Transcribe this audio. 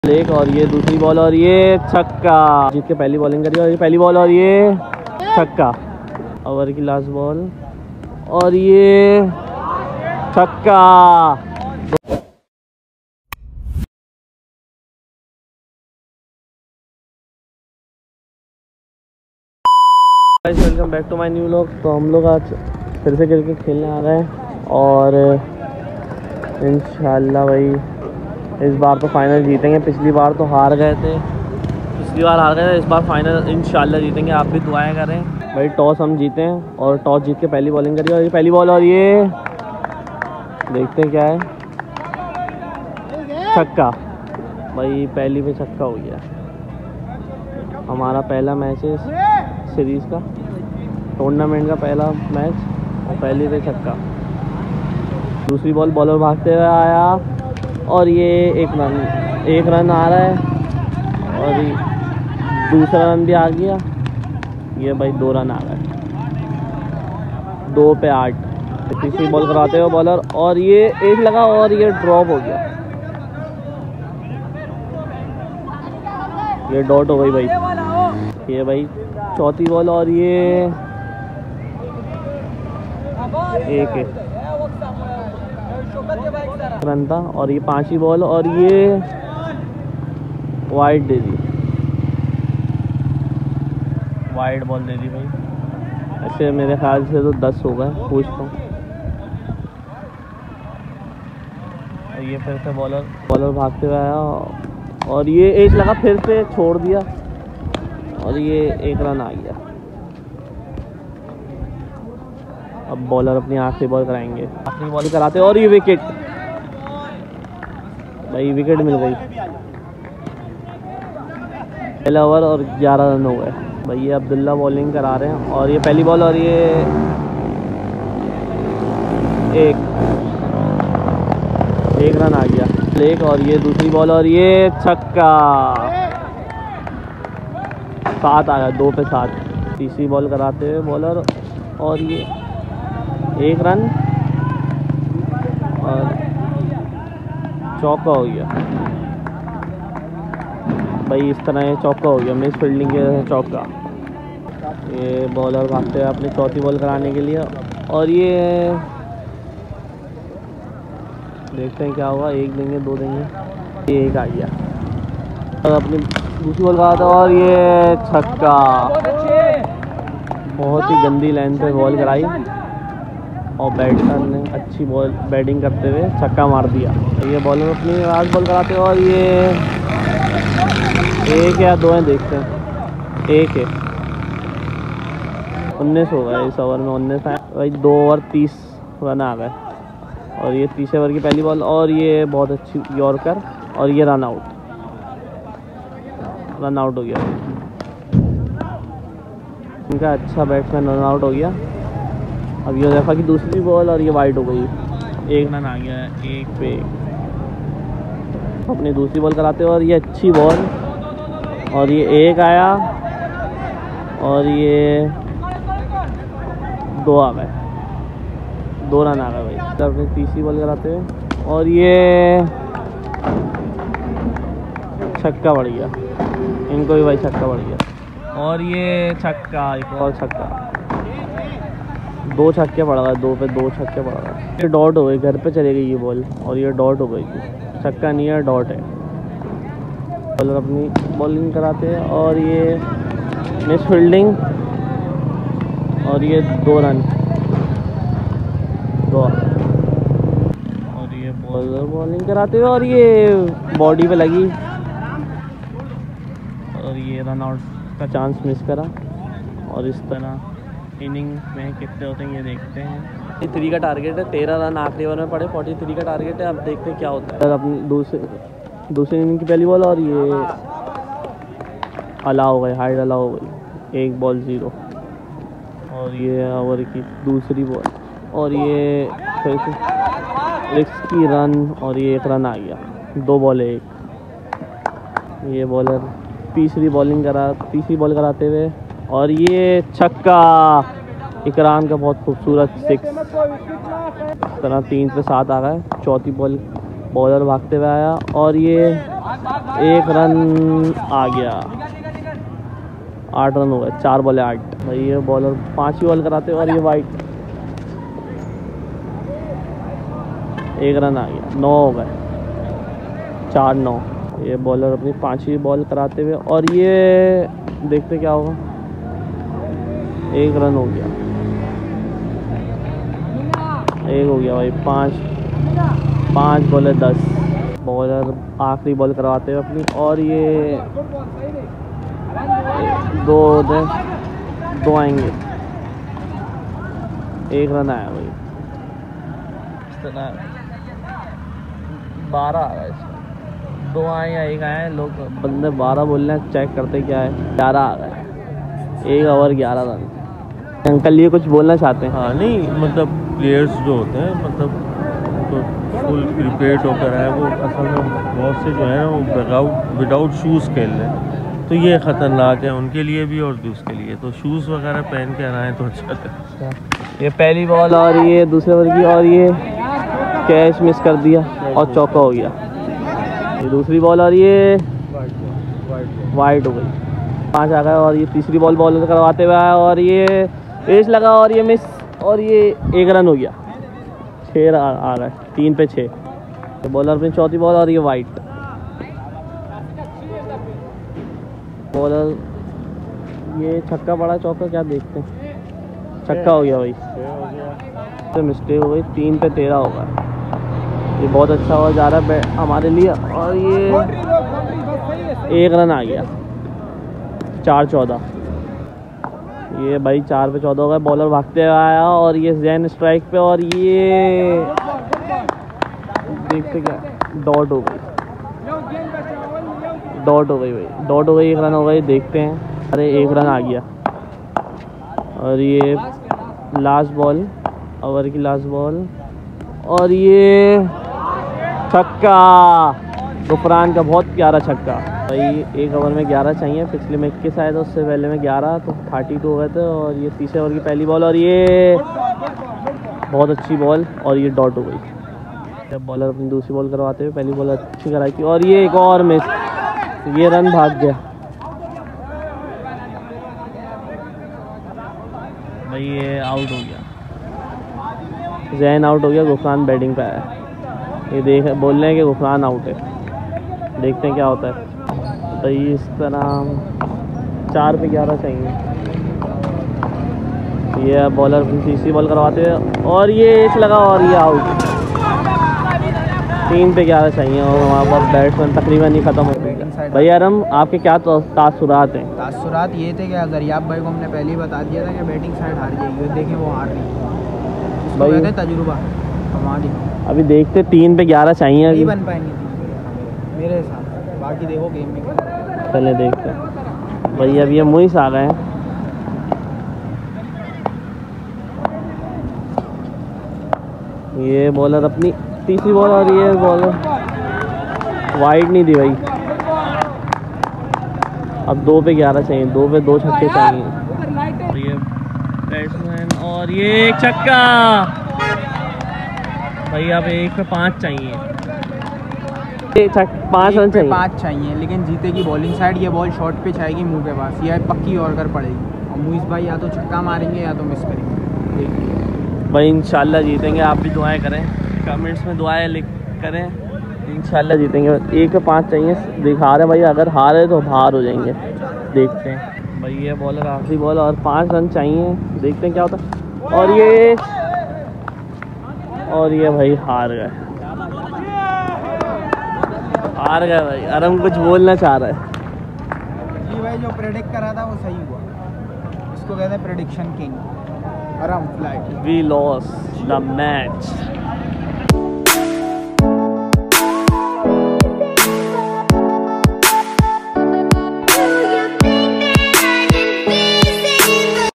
एक और ये दूसरी बॉल और ये छक्का। जीत के पहली बॉलिंग करी और ये पहली बॉल और ये छक्का। ओवर की लास्ट बॉल और ये छक्का। Welcome back to my new vlog. तो हम लोग आज फिर से क्रिकेट खेलने आ गए हैं और इंशाल्लाह भाई इस बार तो फाइनल जीतेंगे। पिछली बार तो हार गए थे, इस बार फाइनल इंशाल्लाह जीतेंगे। आप भी दुआएं करें भाई। टॉस हम जीते हैं और टॉस जीत के पहली बॉलिंग करी और ये पहली बॉल और ये देखते हैं क्या है। छक्का भाई, पहली पे छक्का हो गया। हमारा पहला मैच है सीरीज़ का, टूर्नामेंट का पहला मैच और पहली पे छक्का। दूसरी बॉल बॉलर भागते हुए आया और ये एक रन आ रहा है और दूसरा रन भी आ गया। ये भाई 2 रन आ गए, 2 पे 8। तीसरी बॉल कराते हुए बॉलर और ये एक लगा और ये ड्रॉप हो गया। ये डॉट हो गई भाई। ये भाई चौथी बॉल और ये एक रन था और ये 5वीं बॉल और ये वाइड दे दी, वाइड बॉल दे दी भाई। ऐसे मेरे ख्याल से तो 10 हो गए, पूछता हूँ। और ये फिर से बॉलर भागते हुए आया और ये एज लगा, फिर से छोड़ दिया और ये 1 रन आ गया। अब बॉलर अपनी आखिरी बॉल कराएंगे, आखिरी बॉल कराते और ये विकेट भाई, विकेट मिल गई। पहला ओवर और 11 रन हो गए भाई। ये अब्दुल्ला बॉलिंग करा रहे हैं और ये पहली बॉल और ये एक रन आ गया। एक और ये दूसरी बॉल और ये छक्का। 7 आ गया, 2 पे 7। तीसरी बॉल कराते हुए बॉलर और ये 1 रन और चौका हो गया भाई। इस तरह ये चौका हो गया, मिस फील्डिंग के चौका। ये बॉलर भागते हैं अपनी चौथी बॉल कराने के लिए और ये देखते हैं क्या होगा। 1 देंगे, 2 देंगे, ये 1 आ गया और अपनी दूसरी बॉल कराता और ये छक्का। बहुत ही गंदी लाइन पे बॉल कराई और बैट्समैन ने अच्छी बॉल बैटिंग करते हुए छक्का मार दिया। ये बॉलर अपनी लास्ट बॉल कराते और ये 1 या 2 हैं, देखते हैं। 1 है। 19 हो गए इस ओवर में, 19 है भाई। 2 ओवर 30 रन आ गए और ये तीसरे ओवर की पहली बॉल और ये बहुत अच्छी यॉर्कर और ये रन आउट हो गया। इनका अच्छा बैट्समैन रन आउट हो गया। अब ये देखा कि दूसरी बॉल और ये वाइड हो गई। 1 रन आ गया है, 1 पे 1। अपनी दूसरी बॉल कराते और ये अच्छी बॉल और ये 1 आया और ये 2 आ गए, 2 रन आ गए भाई। तब अपनी तीसरी बॉल कराते हैं और ये छक्का बढ़ गया। इनको भी भाई छक्का बढ़ गया और ये छक्का, एक और छक्का। 2 छक्के पड़ गए, 2 पे 2 छक्के पड़ गए। ये डॉट हो गई, घर पे चली गई ये बॉल और ये डॉट हो गई थी। छक्का नहीं है, डॉट है। बॉलर अपनी बॉलिंग कराते हैं और ये मिस फील्डिंग और ये 2 रन, 2। और ये बॉलर बॉलिंग कराते हुए और ये बॉडी पे लगी और ये रन आउट का चांस मिस करा। और इस तरह इनिंग में कितने होते हैं ये देखते हैं। 43 का टारगेट है, 13 रन आखिरी ओवर में पड़े। 43 का टारगेट है, अब देखते हैं क्या होता है। अपनी दूसरी इनिंग की पहली बॉल और ये अलाउ हो गई, हाइड अलाउ हो गई। 1 बॉल 0 और ये ओवर की दूसरी बॉल और ये फिर से रिस्की रन और ये 1 रन आ गया। 2 बॉल 1। ये बॉलर तीसरी बॉल कराते हुए और ये छक्का। इकराम का बहुत खूबसूरत 6। इस तरह 3 पे 7 आ गए। चौथी बॉल बॉलर भागते हुए आया और ये 1 रन आ गया। 8 रन हो गए, 4 बॉल 8। भाई ये बॉलर 5 ही बॉल कराते और ये वाइट। 1 रन आ गया, 9 हो गए, 4-9। ये बॉलर अपनी 5वीं बॉल कराते हुए और ये देखते क्या होगा। 1 रन हो गया, 1 हो गया भाई। 5 बॉल 10। बॉलर आखिरी बॉल करवाते हुए अपनी और ये 2 आएंगे। 1 रन आया भाई। 12 आ गया इसमें। 2 आए या 1 आए, लोग बंदे 12 बोल रहे हैं, चेक करते क्या है। 11 आ गए, 1 ओवर 11 रन। अंकल ये कुछ बोलना चाहते हैं? हाँ नहीं, मतलब प्लेयर्स जो होते हैं मतलब तो फुल प्रिपेयर्ड होकर आए, वो असल में बहुत से जो है वो विदाउट शूज़ खेल रहे हैं, तो ये ख़तरनाक है उनके लिए भी और उसके लिए। तो शूज़ वगैरह पहन के आए तो अच्छा लगता है। ये पहली बॉल और ये दूसरे ओवर की और ये कैच मिस कर दिया और चौका हो गया। ये दूसरी बॉल और ये वाइड हो गई। 5 आ गए और ये तीसरी बॉल बॉलर करवाते हुए आया और ये एज लगा और ये मिस और ये 1 रन हो गया। 6 आ गए, 3 पे 6। तो बॉलर अपनी 4थी बॉल और ये वाइट। बॉलर ये छक्का पड़ा, चौका क्या देखते हैं। छक्का हो गया भाई, तो मिस्टेक हो गई। 3 पे 13 होगा। ये बहुत अच्छा हुआ जा रहा है हमारे लिए और ये 1 रन आ गया। 4-14। ये भाई 4 पे 14 हो गए। बॉलर भागते हुए आया और ये जैन स्ट्राइक पे और ये देखते क्या, डॉट हो गई। डॉट हो गई भाई, डॉट हो गई। 1 रन हो गई। देखते हैं, अरे 1 रन आ गया। और ये लास्ट बॉल, ओवर की लास्ट बॉल और ये छक्का। गुफरान का बहुत प्यारा छक्का भाई। 1 ओवर में 11 चाहिए, पिछले में 21 आए थे, उससे पहले में 11, तो 32 हो गए थे। और ये तीसरे ओवर की पहली बॉल और ये बहुत अच्छी बॉल और ये डॉट हो गई। जब बॉलर अपनी दूसरी बॉल करवाते हुए पहली बॉल अच्छी कराई थी और ये एक और मिस। ये रन भाग गया भाई। ये आउट हो गया, जैन आउट हो गया। गुफरान बैटिंग पे आया। ये देख बोल रहे हैं कि गुफरान आउट है। देखते हैं क्या होता है। तो इस तरह 4 पे 11 चाहिए। ये बॉलर तीसरी बॉल करवाते हैं और ये एज लगा और ये आउट। 3 पे 11 चाहिए और हमारे पास बैट्समैन तकरीबन ही ख़त्म हो गया। भैया आरम, आपके क्या तासुरात हैं? तासुरात ये थे कि अगर याब भाई को हमने पहले ही बता दिया था कि बैटिंग साइड हार जाएगी, देखें वो हार रही। भाई कहते तजुर्बा हमारी। अभी देखते 3 पे 11 चाहिए। नहीं बन पाएंगे मेरे हिसाब। बाकी देखो गेम में पहले देखते हैं भाई। अब ये मुइस आ गए हैं। ये बॉलर अपनी तीसरी बॉल और ये बॉलर वाइड नहीं दी भाई। अब 2 पे 11 चाहिए। 2 पे 2 छक्के चाहिए। और ये बैट्समैन और ये एक छक्का भाई। अब 1 पे 5 चाहिए। 5 रन चाहिए। 5 चाहिए, लेकिन जीते की बॉलिंग साइड। ये बॉल शॉर्ट पिच आएगी मुंह के पास, यह पक्की ऑर्डर पड़ेगी और मुइस भाई या तो छक्का मारेंगे या तो मिस करेंगे भाई। इंशाल्लाह जीतेंगे। आप भी दुआएं करें, कमेंट्स में दुआएं लिख करें। इंशाल्लाह जीतेंगे। 1 पे 5 चाहिए। दिखा रहे भाई, अगर हारे तो बाहर हो जाएंगे। देखते हैं भाई। ये बॉलर आखिरी बॉल और 5 रन चाहिए। देखते हैं क्या होता है। और ये भाई हार गए। हार गए भाई। अरम कुछ बोलना चाह रहा है। जी भाई, जो प्रेडिक्ट करा था वो सही हुआ। इसको कहते हैं प्रेडिक्शन किंग। अरम फ्लाइट। We lost the match.